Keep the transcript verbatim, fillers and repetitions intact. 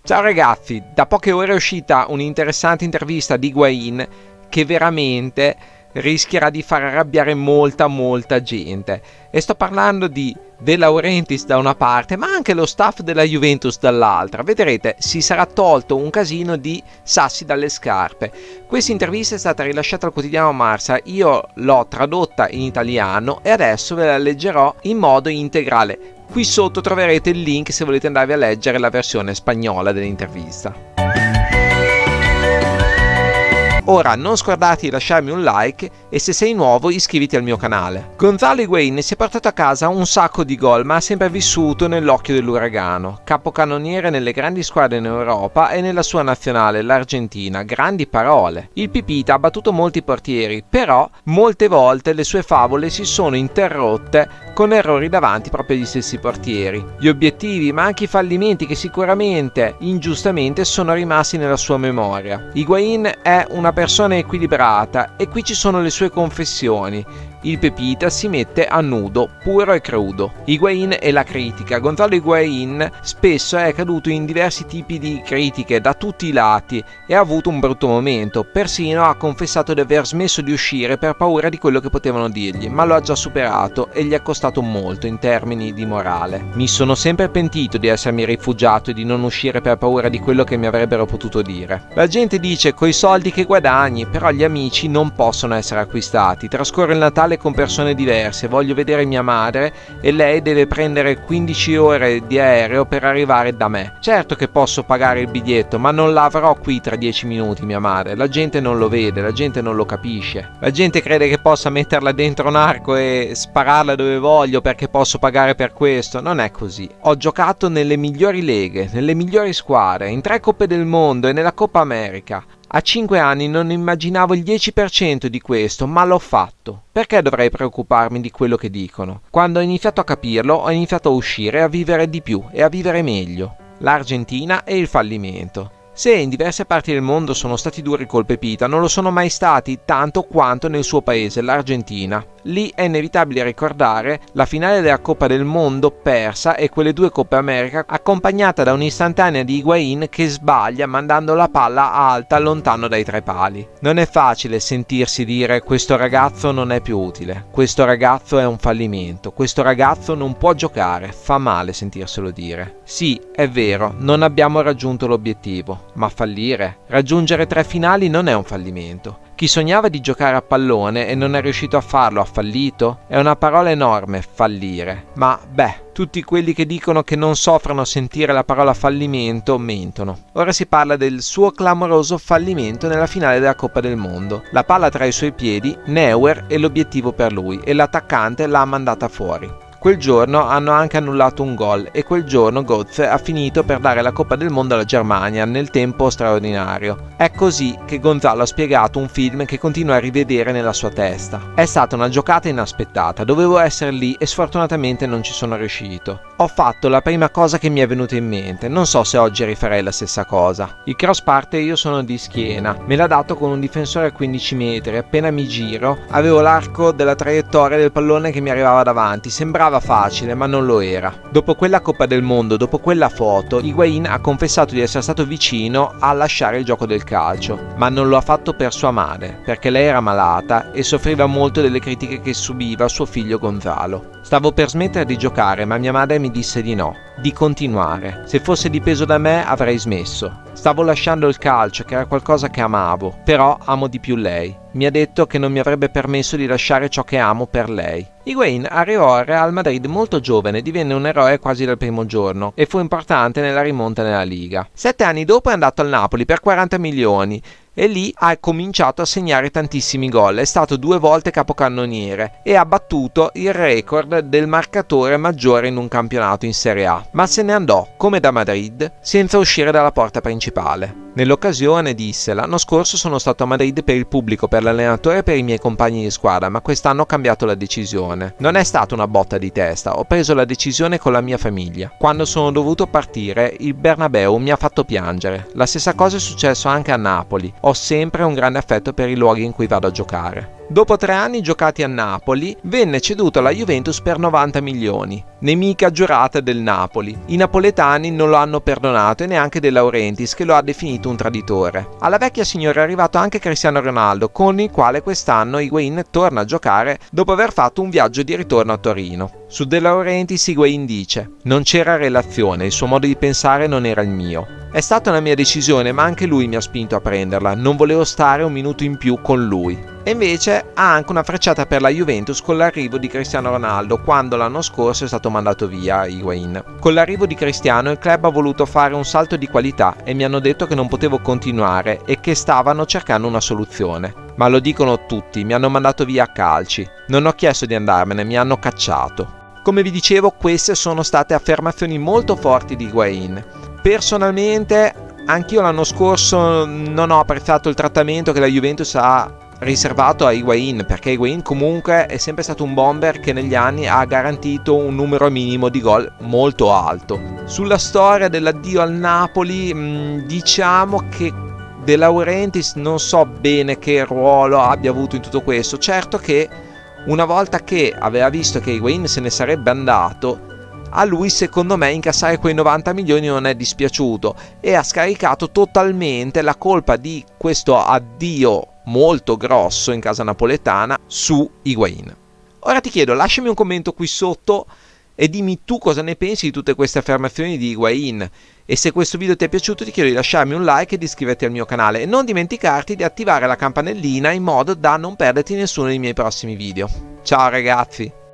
Ciao ragazzi, da poche ore è uscita un'interessante intervista di Higuaín che veramente rischierà di far arrabbiare molta molta gente, e sto parlando di De Laurentiis da una parte ma anche lo staff della Juventus dall'altra. Vedrete, si sarà tolto un casino di sassi dalle scarpe. Questa intervista è stata rilasciata al quotidiano Marca, io l'ho tradotta in italiano e adesso ve la leggerò in modo integrale. Qui sotto troverete il link se volete andarvi a leggere la versione spagnola dell'intervista. Ora non scordate di lasciarmi un like e se sei nuovo iscriviti al mio canale. Gonzalo Higuaín si è portato a casa un sacco di gol ma ha sempre vissuto nell'occhio dell'uragano. Capocannoniere nelle grandi squadre in Europa e nella sua nazionale, l'Argentina. Grandi parole. Il Pipita ha battuto molti portieri, però molte volte le sue favole si sono interrotte con errori davanti proprio agli stessi portieri. Gli obiettivi ma anche i fallimenti che sicuramente ingiustamente sono rimasti nella sua memoria. Higuaín è una persona equilibrata e qui ci sono le sue confessioni. Il Pepita si mette a nudo, puro e crudo. Higuaín e la critica. Gonzalo Higuaín spesso è caduto in diversi tipi di critiche da tutti i lati e ha avuto un brutto momento. Persino ha confessato di aver smesso di uscire per paura di quello che potevano dirgli, ma lo ha già superato e gli è costato molto in termini di morale. Mi sono sempre pentito di essermi rifugiato e di non uscire per paura di quello che mi avrebbero potuto dire. La gente dice coi soldi che guadagni, però gli amici non possono essere acquistati. Trascorro il Natale con persone diverse, voglio vedere mia madre e lei deve prendere quindici ore di aereo per arrivare da me. Certo che posso pagare il biglietto, ma non l'avrò qui tra dieci minuti mia madre. La gente non lo vede, la gente non lo capisce. La gente crede che possa metterla dentro un arco e spararla dove voglio perché posso pagare per questo. Non è così. Ho giocato nelle migliori leghe, nelle migliori squadre, in tre Coppe del Mondo e nella Coppa America. A cinque anni non immaginavo il dieci per cento di questo, ma l'ho fatto. Perché dovrei preoccuparmi di quello che dicono? Quando ho iniziato a capirlo, ho iniziato a uscire e a vivere di più e a vivere meglio. L'Argentina e il fallimento. Se in diverse parti del mondo sono stati duri col Pepita, non lo sono mai stati tanto quanto nel suo paese, l'Argentina. Lì è inevitabile ricordare la finale della Coppa del Mondo persa e quelle due Coppe America accompagnata da un'istantanea di Higuaín che sbaglia mandando la palla alta lontano dai tre pali. Non è facile sentirsi dire questo ragazzo non è più utile, questo ragazzo è un fallimento, questo ragazzo non può giocare, fa male sentirselo dire. Sì, è vero, non abbiamo raggiunto l'obiettivo, ma fallire, raggiungere tre finali non è un fallimento. Chi sognava di giocare a pallone e non è riuscito a farlo ha fallito? È una parola enorme, fallire. Ma, beh, tutti quelli che dicono che non soffrono a sentire la parola fallimento mentono. Ora si parla del suo clamoroso fallimento nella finale della Coppa del Mondo. La palla tra i suoi piedi, Neuer è l'obiettivo per lui e l'attaccante l'ha mandata fuori. Quel giorno hanno anche annullato un gol e quel giorno Götze ha finito per dare la Coppa del Mondo alla Germania nel tempo straordinario. È così che Gonzalo ha spiegato un film che continua a rivedere nella sua testa. È stata una giocata inaspettata, dovevo essere lì e sfortunatamente non ci sono riuscito. Ho fatto la prima cosa che mi è venuta in mente, non so se oggi rifarei la stessa cosa. Il cross parte e io sono di schiena, me l'ha dato con un difensore a quindici metri, appena mi giro avevo l'arco della traiettoria del pallone che mi arrivava davanti, sembrava facile ma non lo era. Dopo quella Coppa del Mondo, dopo quella foto, Higuaín ha confessato di essere stato vicino a lasciare il gioco del calcio, ma non lo ha fatto per sua madre, perché lei era malata e soffriva molto delle critiche che subiva suo figlio Gonzalo. Stavo per smettere di giocare ma mia madre mi disse di no, di continuare. Se fosse dipeso da me avrei smesso. Stavo lasciando il calcio che era qualcosa che amavo, però amo di più lei. Mi ha detto che non mi avrebbe permesso di lasciare ciò che amo per lei. Higuaín arrivò al Real Madrid molto giovane, divenne un eroe quasi dal primo giorno e fu importante nella rimonta nella Liga. Sette anni dopo è andato al Napoli per quaranta milioni e lì ha cominciato a segnare tantissimi gol, è stato due volte capocannoniere e ha battuto il record del marcatore maggiore in un campionato in Serie A, ma se ne andò, come da Madrid, senza uscire dalla porta principale. Nell'occasione disse: l'anno scorso sono stato a Madrid per il pubblico, per l'allenatore e per i miei compagni di squadra, ma quest'anno ho cambiato la decisione. Non è stata una botta di testa, ho preso la decisione con la mia famiglia. Quando sono dovuto partire, il Bernabeu mi ha fatto piangere. La stessa cosa è successo anche a Napoli. Ho sempre un grande affetto per i luoghi in cui vado a giocare. Dopo tre anni giocati a Napoli, venne ceduto alla Juventus per novanta milioni. Nemica giurata del Napoli. I napoletani non lo hanno perdonato e neanche De Laurentiis, che lo ha definito un traditore. Alla vecchia signora è arrivato anche Cristiano Ronaldo, con il quale quest'anno Higuaín torna a giocare dopo aver fatto un viaggio di ritorno a Torino. Su De Laurentiis Higuaín dice: "Non c'era relazione, il suo modo di pensare non era il mio. È stata una mia decisione, ma anche lui mi ha spinto a prenderla, non volevo stare un minuto in più con lui." E invece ha anche una frecciata per la Juventus con l'arrivo di Cristiano Ronaldo, quando l'anno scorso è stato mandato via Higuaín. Con l'arrivo di Cristiano il club ha voluto fare un salto di qualità e mi hanno detto che non potevo continuare e che stavano cercando una soluzione. Ma lo dicono tutti, mi hanno mandato via a calci. Non ho chiesto di andarmene, mi hanno cacciato. Come vi dicevo, queste sono state affermazioni molto forti di Higuaín. Personalmente, anch'io l'anno scorso non ho apprezzato il trattamento che la Juventus ha riservato a Higuaín, perché Higuaín comunque è sempre stato un bomber che negli anni ha garantito un numero minimo di gol molto alto. Sulla storia dell'addio al Napoli, mh, diciamo che De Laurentiis non so bene che ruolo abbia avuto in tutto questo. Certo che una volta che aveva visto che Higuaín se ne sarebbe andato, a lui secondo me incassare quei novanta milioni non è dispiaciuto e ha scaricato totalmente la colpa di questo addio molto grosso in casa napoletana su Higuaín. Ora ti chiedo, lasciami un commento qui sotto e dimmi tu cosa ne pensi di tutte queste affermazioni di Higuaín, e se questo video ti è piaciuto ti chiedo di lasciarmi un like e di iscriverti al mio canale e non dimenticarti di attivare la campanellina in modo da non perderti nessuno dei miei prossimi video. Ciao ragazzi!